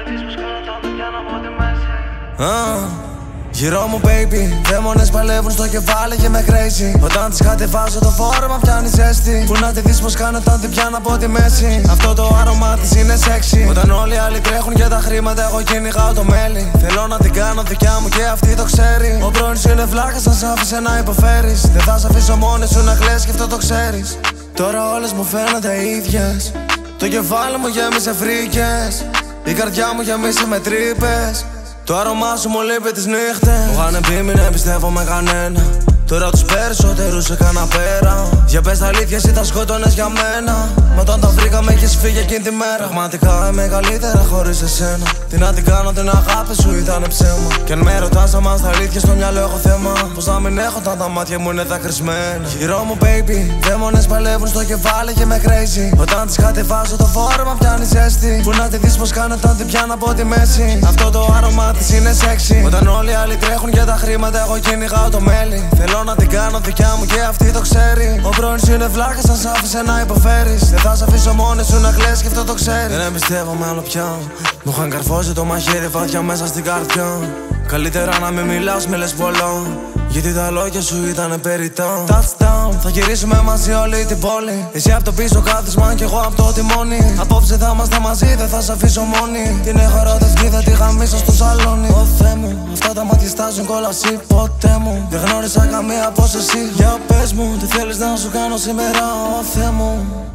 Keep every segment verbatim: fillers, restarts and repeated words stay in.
δεις πως κάνω τα παιδιά από τη μέση. uh, Γύρω μου baby, δαίμονες παλεύουν στο κεφάλι και με crazy. Όταν τις κατεβάζω το φόρμα πιάνει ζέστη. Που να τη δεις πως κάνω όταν την πιάνω από τη μέση. Αυτό το άρωμά της είναι sexy. Όταν όλοι οι άλλοι τρέχουν για τα χρήματα, εγώ κυνηγάω το μέλι. Θέλω να την κάνω δικιά μου και αυτή το ξέρει. Ο πρώην σου είναι βλάχας, θα σ' άφησε να υποφέρεις. Δεν θα σ' αφήσω μόνη σου να κλαις και αυτό το ξέρεις. Τώρα όλες μου φαίνονται ίδιες. Το κεφάλι μου γέμισε φρίκες. Η καρδιά μου γέμισε με τρύπες. Το άρωμά σου μου λείπει τις νύχτες. Μου είχαν πει μην εμπιστεύω με κανένα. Τώρα τους περισσότερους έκανα πέρα. Για πες τα αλήθεια, εσύ τα σκότωνες για μένα. Μα όταν τα βρήκαμε έχεις φύγει εκείνη τη μέρα. Πραγματικά είμαι καλύτερα χωρίς εσένα. Τι να την κάνω την αγάπη σου ήταν ψέμα. Κι αν με ρωτάς αν μας τα αλήθεια στο μυαλό έχω θέμα. Πως να μην έχω όταν τα μάτια μου είναι δακρυσμένα. Γύρω μου baby, δαίμονες παλεύουν στο κεφάλι και με crazy. Όταν τις κατεβάζω το φόρμα πιάνει ζέστη. Που να τη δεις πως κάνω όταν την πιάνω από τη μέση. Αυτό το άρωμά της είναι sexy. Όταν όλοι οι άλλοι τρέχουν για τα χρήματα, εγώ κυνηγάω το μέλι. Θέλω να την κάνω δικιά μου και αυτή το ξέρει. Ο πρώην σου είναι βλάχας, θα σ' άφησε να υποφέρεις. Δεν θα σ' αφήσω μόνη σου να κλαις και αυτό το ξέρει. Δεν εμπιστεύομαι άλλο πια. Μου είχαν καρφώσει το μαχαίρι βάθια μέσα στην καρδιά. Καλύτερα να μην μιλάς, με λες πολλό. Γιατί τα λόγια σου ήταν περιττά. Touchdown, θα γυρίσουμε μαζί όλη την πόλη. Εσύ απ' το πίσω κάθισμα κι εγώ απ' το τιμόνι. Απόψε θα είμαστε μαζί, δεν θα σ' αφήσω μόνη. Την έχω ερωτευτεί, θα τη γαμίσω στο σαλόνι. Ω Θεέ μου, αυτά τα μάτια στάζουν κόλαση ποτέ μου. Δεν γνώρισα καμία πως εσύ. Για πες μου, τι θέλεις να σου κάνω σήμερα, ω Θεέ μου.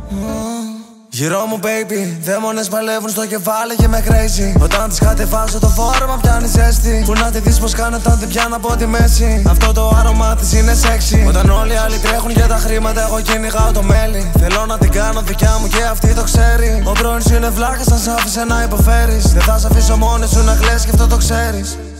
Γύρω μου baby, δαίμονες παλεύουν στο κεφάλι και με crazy. Όταν τις κατεβάζω το φόρμα πιάνει ζέστη. Που να τη δεις πως κάνω όταν την πιάνω από τη μέση. Αυτό το άρωμά της είναι sexy. Όταν όλοι οι άλλοι τρέχουν για τα χρήματα, εγώ κυνηγάω το μέλι. Θέλω να την κάνω δικιά μου και αυτή το ξέρει. Ο πρώην σου είναι βλάχας, θα σ' άφησε να υποφέρεις. Δεν θα σ' αφήσω μόνη σου να κλαις και αυτό το ξέρεις.